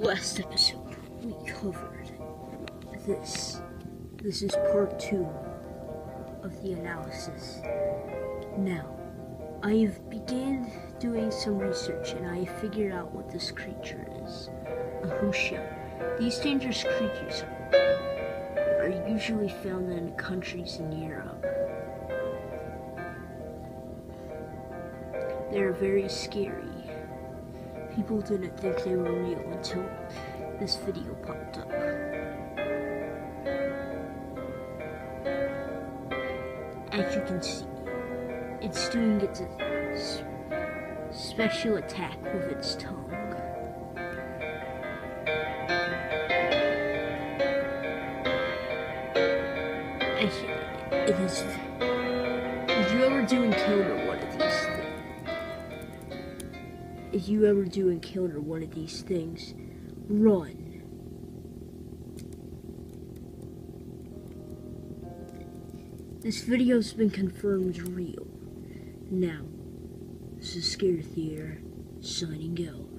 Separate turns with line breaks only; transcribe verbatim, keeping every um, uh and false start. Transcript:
last episode, we covered this. This is part two of the analysis. Now, I have began doing some research and I figured out what this creature is. A Husha. These dangerous creatures are usually found in countries in Europe. They are very scary. People didn't think they were real until this video popped up. As you can see, it's doing its special attack with its tongue. As it is, if you ever do encounter one of these things, if you ever do encounter one of these things, run. This video's been confirmed real. Now, this is Scare Theater, signing out.